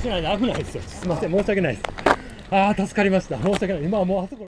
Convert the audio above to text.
ないで危ないですよ。すみません、申し訳ないです。ああ、助かりました。申し訳ない。今はもうあそこ。